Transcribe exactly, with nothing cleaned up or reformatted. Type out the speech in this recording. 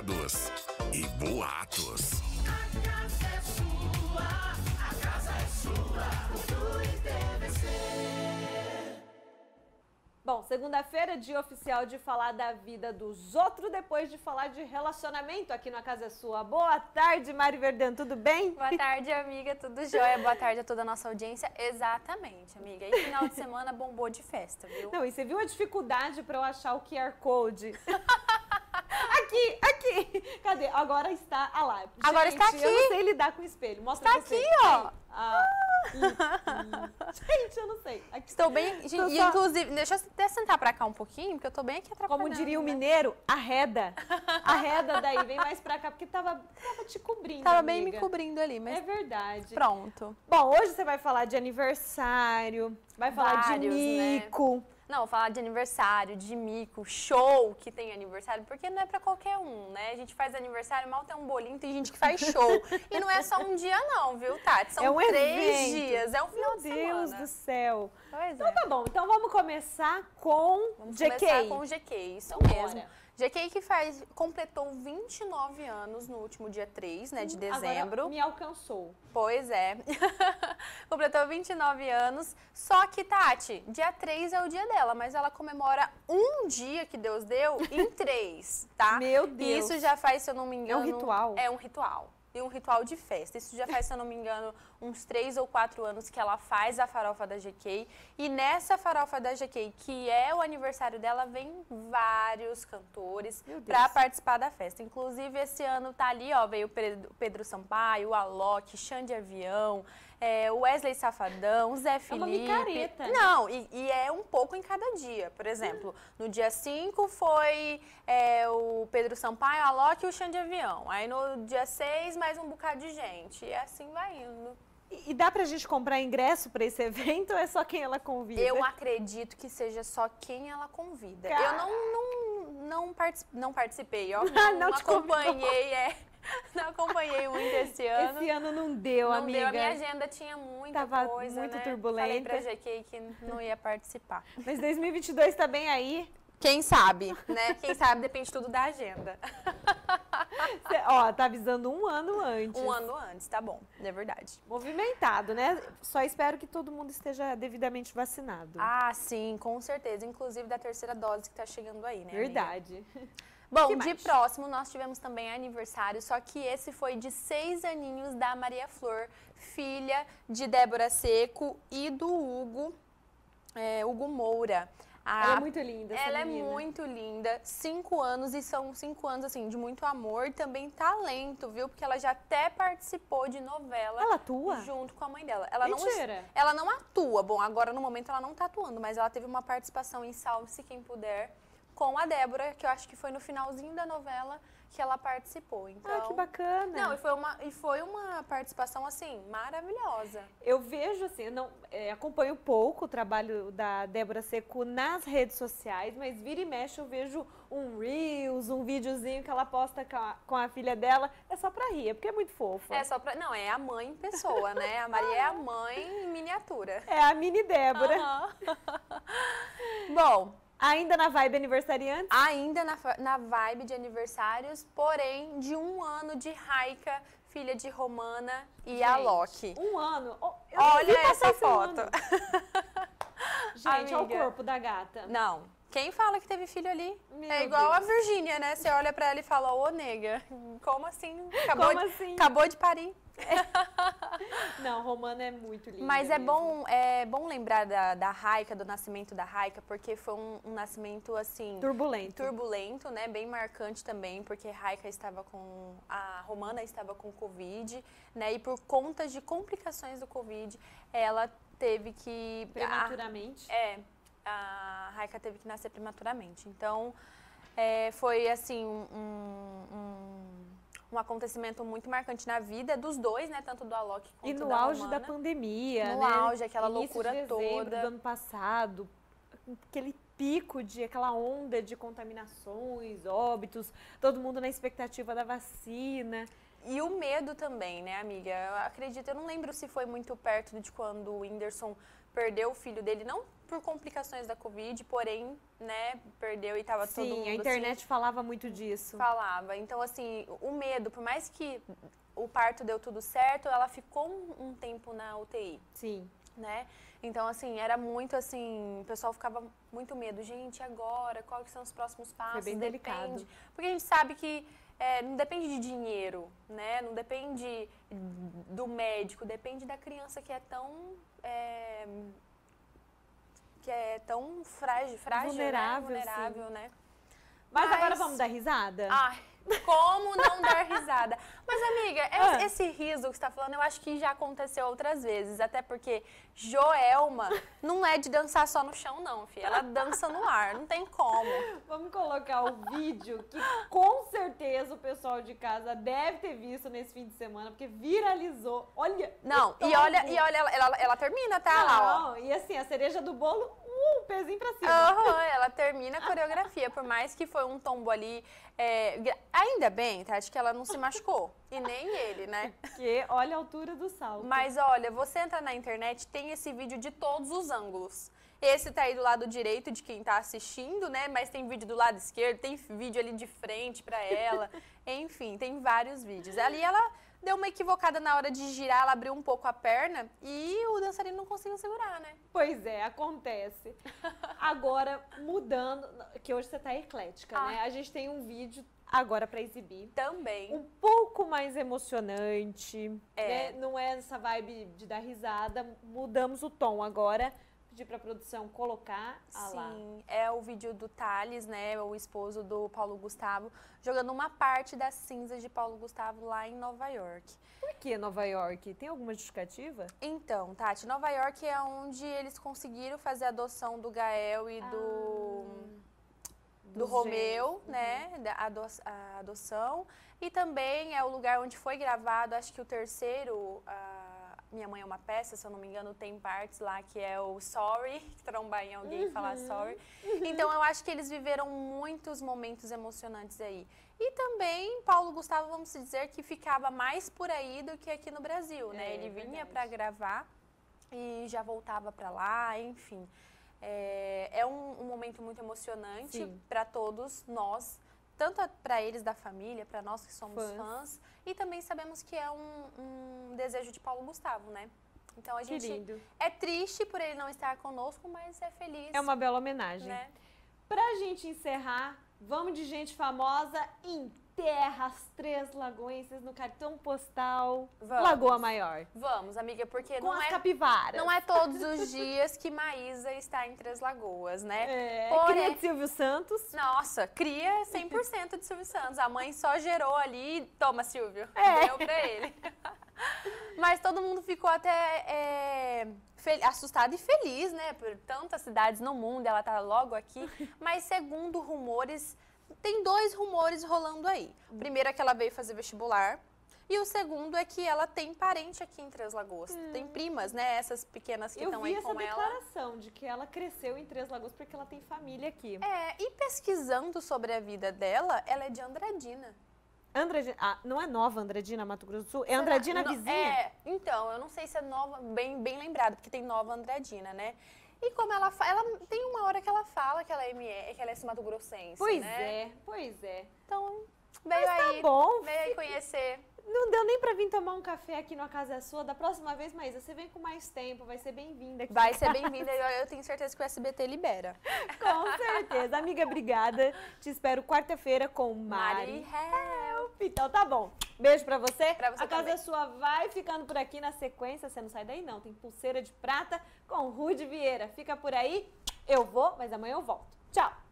babados e boatos. A casa é sua, a casa é sua, Cultura e T V C. Bom, segunda-feira, dia oficial de falar da vida dos outros, depois de falar de relacionamento aqui na Casa é Sua. Boa tarde, Mari Verdão, tudo bem? Boa tarde, amiga, tudo jóia? Boa tarde a toda a nossa audiência. Exatamente, amiga. E final de semana bombou de festa, viu? Não, e você viu a dificuldade para eu achar o Q R Code? Aqui, aqui. Cadê? Agora está a live. Agora Gente, está aqui. Eu não sei lidar com o espelho. Mostra Está você. aqui, ó. Ah, ih, ih. Gente, eu não sei. Aqui. Estou bem... Tô E, só- inclusive, deixa eu até sentar pra cá um pouquinho, porque eu tô bem aqui atrapalhando. Como diria o né? mineiro, arreda. Arreda daí, vem mais pra cá, porque tava, tava te cobrindo, Tava bem amiga. me cobrindo ali, mas É verdade. pronto. Bom, hoje você vai falar de aniversário, vai falar de Vários, né? mico. Não, vou falar de aniversário, de mico, show que tem aniversário, porque não é pra qualquer um, né? A gente faz aniversário, mal tem um bolinho, tem gente que faz show. E não é só um dia não, viu, Tati? São É um três evento. dias, é um final Meu de Deus semana. do céu. Pois Então é. tá bom, então vamos começar com Vamos G K. começar com o G K, isso Vambora. mesmo. G K que faz, completou vinte e nove anos no último dia três, né, de dezembro. Agora me alcançou. Pois é. Completou vinte e nove anos. Só que, Tati, dia três é o dia dela, mas ela comemora um dia que Deus deu em três, tá? Meu E Deus. isso já faz, se eu não me engano... ritual? É um ritual. E um ritual de festa. Isso já faz, se eu não me engano, uns três ou quatro anos que ela faz a farofa da G K. E nessa farofa da G K, que é o aniversário dela, vem vários cantores Meu Deus. pra participar da festa. Inclusive, esse ano tá ali, ó, veio o Pedro, Pedro Sampaio, o Alok, Xande Avião, é, o Wesley Safadão, Zé Felipe. uma micareta, né? Não, e, e é um pouco em cada dia. Por exemplo, no dia cinco foi é, o Pedro Sampaio, o Alok e o Xande Avião. Aí no dia seis, mais um bocado de gente. E assim vai indo. E, e dá pra gente comprar ingresso pra esse evento ou é só quem ela convida? Eu acredito que seja só quem ela convida. Cara. Eu não, não, não, partic- não participei, ó. Ah, Não, não não te convidou. acompanhei, é. Não acompanhei muito esse ano. Esse ano não deu, não amiga. deu, a minha agenda tinha muita Tava coisa, muito né? turbulenta. Falei pra G K que não ia participar. Mas dois mil e vinte e dois tá bem aí. Quem sabe, né? Quem sabe depende tudo da agenda. Cê, ó, tá avisando um ano antes. Um ano antes, tá bom, é verdade. Movimentado, né? Só espero que todo mundo esteja devidamente vacinado. Ah, sim, com certeza. Inclusive da terceira dose que tá chegando aí, né, amiga? Verdade. Bom, Que de mais? próximo nós tivemos também aniversário, só que esse foi de seis aninhos da Maria Flor, filha de Débora Seco e do Hugo, é, Hugo Moura. A- Ela é muito linda, essa Ela é menina. muito linda, cinco anos, e são cinco anos, assim, de muito amor e também talento, viu? Porque ela já até participou de novela. Ela atua? Junto com a mãe dela. Ela não, Mentira. ela não atua. Bom, agora no momento ela não tá atuando, mas ela teve uma participação em Salve-se Quem Puder com a Débora, que eu acho que foi no finalzinho da novela que ela participou. Então, Ah, que bacana. não, e foi uma, e foi uma participação, assim, maravilhosa. Eu vejo, assim, eu não é, acompanho pouco o trabalho da Débora Seco nas redes sociais, mas vira e mexe eu vejo um Reels, um videozinho que ela posta com a, com a filha dela. É só pra rir, é porque é muito fofa. É só pra... Não, é a mãe em pessoa, né? A Maria é a mãe em miniatura. É a mini Débora. Aham. Bom, Ainda na vibe aniversariante. ainda na, fa- na vibe de aniversários, porém de um ano de Raika, filha de Romana e Alok. Um ano. Oh, eu nem Olha vi passar essa esse foto. ano. Gente, olha o Amiga. corpo da gata. Não, quem fala que teve filho ali? Meu é igual a Deus. Virgínia, né? Você olha pra ela e fala, ô nega, como assim? Acabou, Como de, assim? acabou de parir. Não, Romana é muito linda. Mas é mesmo. bom, é bom lembrar da, da Raika, do nascimento da Raika, porque foi um, um nascimento, assim, Turbulento. turbulento, né? Bem marcante também, porque Raika estava com... A Romana estava com Covid, né? E por conta de complicações do Covid, ela teve que... Prematuramente. A, é, a Raika teve que nascer prematuramente. Então, é, foi, assim, um... um um acontecimento muito marcante na vida dos dois, né? Tanto do Alok quanto E no da auge Romana. da pandemia, No né? auge, aquela Início loucura de dezembro toda. do ano passado, aquele pico de, aquela onda de contaminações, óbitos, todo mundo na expectativa da vacina. E o medo também, né, amiga? Eu acredito, eu não lembro se foi muito perto de quando o Whindersson perdeu o filho dele, não por complicações da Covid, porém, né, perdeu e tava todo mundo Sim, a internet assim, falava muito disso. falava. Então, assim, o medo, por mais que o parto deu tudo certo, ela ficou um, um tempo na U T I, Sim. né? Então, assim, era muito assim, o pessoal ficava muito medo. Gente, e agora? Quais que são os próximos passos? Foi bem Depende. delicado. Porque a gente sabe que é, não depende de dinheiro, né? Não depende do médico, depende da criança que é tão... É, que é tão frágil, frágil Vulnerável, né? Vulnerável, sim. né? Mas, agora vamos dar risada? Ai, como não dar risada? Mas, amiga, Ah. esse riso que você tá falando, eu acho que já aconteceu outras vezes. Até porque Joelma não é de dançar só no chão, não, filha. Ela dança no ar, não tem como. Vamos colocar o vídeo que com certeza o pessoal de casa deve ter visto nesse fim de semana, porque viralizou. Olha! Não, que e olha, tombo. e olha ela, ela, ela termina, tá? Lá, ó. Não, e assim, a cereja do bolo, uh, pezinho pra cima. Aham, ela termina a coreografia, por mais que foi um tombo ali. é, gra- ainda bem, Tati, que ela não se machucou. E nem ele, né? Porque olha a altura do salto. Mas olha, você entra na internet, tem esse vídeo de todos os ângulos. Esse tá aí do lado direito de quem tá assistindo, né? Mas tem vídeo do lado esquerdo, tem vídeo ali de frente pra ela. Enfim, tem vários vídeos. Ali ela deu uma equivocada na hora de girar, ela abriu um pouco a perna e o dançarino não conseguiu segurar, né? Pois é, acontece. Agora, mudando, que hoje você tá eclética, Ah. né? A gente tem um vídeo agora pra exibir. Também. Um pouco mais emocionante, É. né? Não é essa vibe de dar risada. Mudamos o tom agora. Pedi pra produção colocar. Ah lá. Sim, é o vídeo do Thales, né, o esposo do Paulo Gustavo, jogando uma parte das cinzas de Paulo Gustavo lá em Nova York. Por que Nova York? Tem alguma justificativa? Então, Tati, Nova York é onde eles conseguiram fazer a adoção do Gael e do, do Dos Romeu, gêmeos. né, da ado- a adoção. E também é o lugar onde foi gravado, acho que o terceiro, a Minha Mãe é uma Peça, se eu não me engano, tem partes lá que é o sorry, trombar em alguém e falar sorry. Então, eu acho que eles viveram muitos momentos emocionantes aí. E também, Paulo Gustavo, vamos dizer, que ficava mais por aí do que aqui no Brasil, né? É, Ele vinha verdade. para gravar e já voltava para lá, enfim. É, é um, um momento muito emocionante Sim. para todos nós, tanto para eles da família, para nós que somos Fãs. fãs, e também sabemos que é um, um desejo de Paulo Gustavo, né? Então a Que gente lindo. é triste por ele não estar conosco, mas é feliz. É uma bela homenagem. né? Pra gente encerrar, vamos de gente famosa em Terras Três Lagoenses no cartão postal Vamos. Lagoa Maior. Vamos, amiga, porque Com não as é, capivaras. não é todos os dias que Maísa está em Três Lagoas, né? É, Porém- cria de Silvio Santos. Nossa, cria cem por cento de Silvio Santos. A mãe só gerou ali, toma, Silvio, É. deu pra ele. Mas todo mundo ficou até é, fel- assustado e feliz, né? Por tantas cidades no mundo, ela tá logo aqui. Mas segundo rumores, tem dois rumores rolando aí. O primeiro é que ela veio fazer vestibular. E o segundo é que ela tem parente aqui em Três Lagoas. Tem primas, né? Essas pequenas que Eu estão vi aí essa com ela. declaração de que ela cresceu em Três Lagoas porque ela tem família aqui. É, e pesquisando sobre a vida dela, ela é de Andradina. Andradina, ah, não é Nova Andradina, Mato Grosso do Sul? É Será? Andradina No- vizinha? É, então, eu não sei se é nova, bem, bem lembrado, porque tem Nova Andradina, né? E como ela fala, ela tem uma hora que ela fala que ela é M E, que ela é mato grossense, Pois né? é, pois é. Então, veio Mas tá aí, bom, veio aí conhecer. Não deu nem pra vir tomar um café aqui na Casa é Sua. Da próxima vez, Maísa, você vem com mais tempo, vai ser bem-vinda aqui. Vai ser bem-vinda e eu, eu tenho certeza que o S B T libera. Com certeza. Amiga, obrigada. Te espero quarta-feira com Mari. Mari Help. Então tá bom. Beijo pra você. Pra você A Casa também. é Sua vai ficando por aqui na sequência. Você não sai daí não. Tem pulseira de prata com Rude Vieira. Fica por aí. Eu vou, mas amanhã eu volto. Tchau.